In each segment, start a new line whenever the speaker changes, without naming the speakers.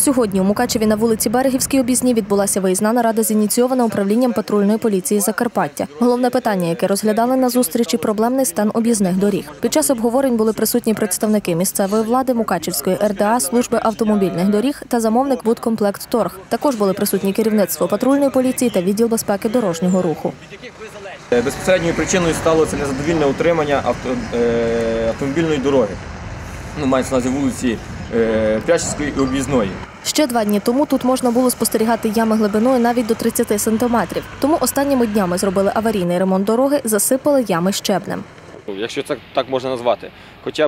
Сьогодні у Мукачеві на вулиці Берегівській об'їзній відбулася виїзна нарада, зініційована управлінням патрульної поліції Закарпаття. Головне питання, яке розглядали на зустрічі – проблемний стан об'їзних доріг. Під час обговорень були присутні представники місцевої влади, Мукачевської РДА, служби автомобільних доріг та замовник «Будкомплектторг». Також були присутні керівництво патрульної поліції та відділ безпеки дорожнього руху.
Безпосередньою причиною стало це незадовільне утримання автомобільної дороги. Мається на увазі вулиці Прящівської і об'їзної.
Ще 2 дні тому тут можна було спостерігати ями глибиною навіть до 30 сантиметрів. Тому останніми днями зробили аварійний ремонт дороги, засипали ями щебнем.
Якщо це так можна назвати, хоча б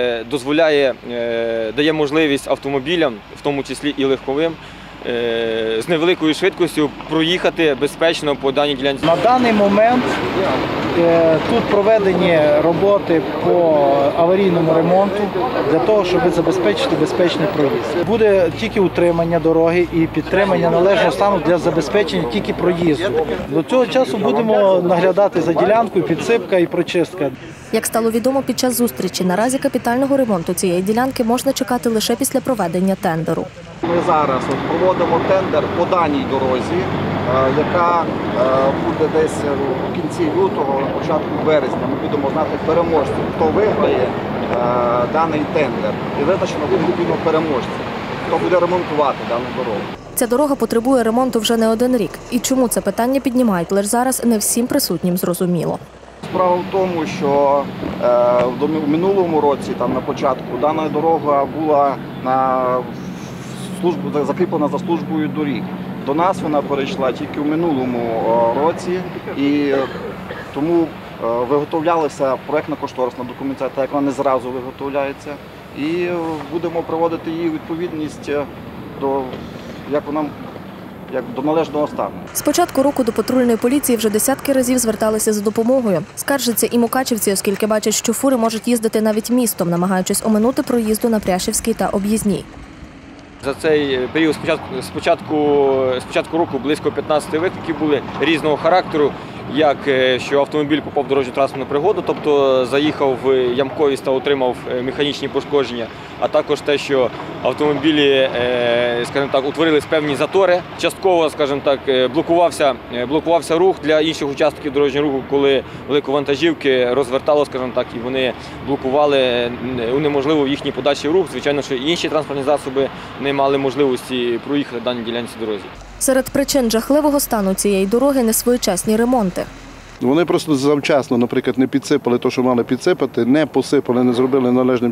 дає можливість автомобілям, в тому числі і легковим, з невеликою швидкістю проїхати безпечно по даній ділянці.
На даний момент тут проведені роботи по аварійному ремонту для того, щоб забезпечити безпечний проїзд. Буде тільки утримання дороги і підтримання належного стану для забезпечення тільки проїзду. До цього часу будемо наглядати за ділянкою, підсипка і прочистка.
Як стало відомо під час зустрічі, наразі капітального ремонту цієї ділянки можна чекати лише після проведення тендеру.
Ми зараз проводимо тендер по даній дорозі, яка буде десь в кінці лютого, на початку березня. Ми будемо знати переможців, хто виграє даний тендер. І визначено буде відповідно переможців, хто буде ремонтувати дану дорогу.
Ця дорога потребує ремонту вже не 1 рік. І чому це питання піднімають лише зараз, не всім присутнім зрозуміло.
Справа в тому, що в минулому році, на початку, дана дорога була закріплена за службою доріг. До нас вона перейшла тільки в минулому році, і тому виготовлялася проєктно-кошторисна документація, як вона не зразу виготовляється, і будемо проводити її відповідність до належного стану.
З початку року до патрульної поліції вже десятки разів зверталися за допомогою. Скаржаться і мукачівці, оскільки бачать, що фури можуть їздити навіть містом, намагаючись оминути проїзду на Прящівській та об'їзній.
За цей період з початку року близько 15 викликів були різного характеру, як що автомобіль попав в дорожньо-транспортну пригоду, тобто заїхав в ямковість та отримав механічні пошкодження, а також те, що автомобілі, скажімо так, утворились певні затори. Частково, скажімо так, блокувався рух для інших учасників дорожнього руху, коли великовантажівки розвертало, скажімо так, і вони блокували, унеможливив їхній подальший рух. Звичайно, що інші транспортні засоби не мали можливості проїхати даній ділянці дорозі.
Серед причин жахливого стану цієї дороги – несвоєчасні ремонти.
Вони просто завчасно, наприклад, не підсипали те, що мали підсипати, не посипали, не зробили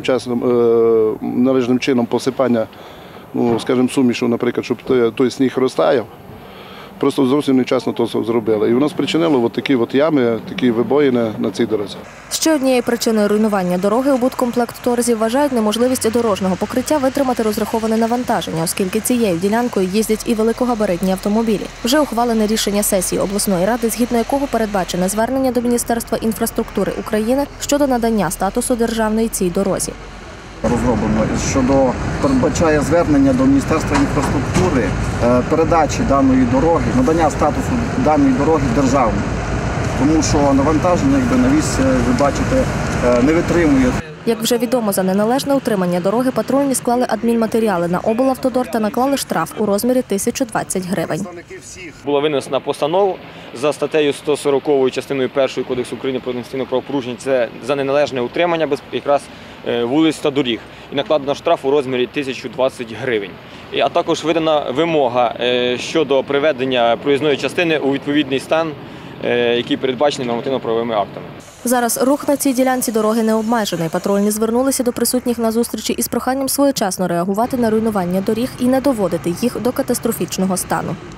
належним чином посипання, скажімо, сумішу, наприклад, щоб той сніг розтаяв. Просто зовсім невчасно то зробили. І воно спричинило такі ями, такі вибоїни на цій дорозі.
Ще однією причиною руйнування дороги у «Будкомплектторзі» вважають неможливість дорожнього покриття витримати розраховане навантаження, оскільки цією ділянкою їздять і великогабаритні автомобілі. Вже ухвалене рішення сесії обласної ради, згідно якого передбачене звернення до Міністерства інфраструктури України щодо надання статусу державної цій дорозі.
Розроблено, передбачає звернення до Міністерства інфраструктури передачі даної дороги, надання статусу даної дороги державної. Тому що навантаження, на віз, ви бачите, не витримує.
Як вже відомо, за неналежне утримання дороги патрульні склали адмінматеріали на облавтодор та наклали штраф у розмірі 1020 гривень.
Була винесена постанова за статтею 140 частиною 1 Кодексу України про адміністративне правопорушення. Це за неналежне утримання якраз вулиць та доріг. І накладено штраф у розмірі 1020 гривень. А також видана вимога щодо приведення проїзної частини у відповідний стан, який передбачений нормативно-правовими актами.
Зараз рух на цій ділянці дороги не обмежений. Патрульні звернулися до присутніх на зустрічі із проханням своєчасно реагувати на руйнування доріг і не доводити їх до катастрофічного стану.